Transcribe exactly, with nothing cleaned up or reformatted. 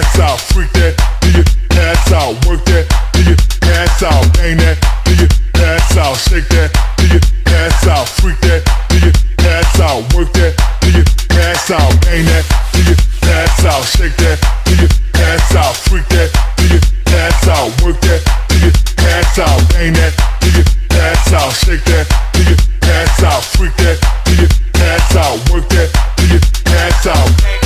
pass out, freak that, till you pass out, work that, till you pass out, bang that, till you pass out, shake that, till you pass out, freak that, till you pass out, work that, till you pass out, bang that, till you pass out, shake that, till you pass out, freak that, till you pass out, work that, till you pass out, bang that, till you pass out, shake that, till you pass out, freak that, till you pass out, work that, till you pass out.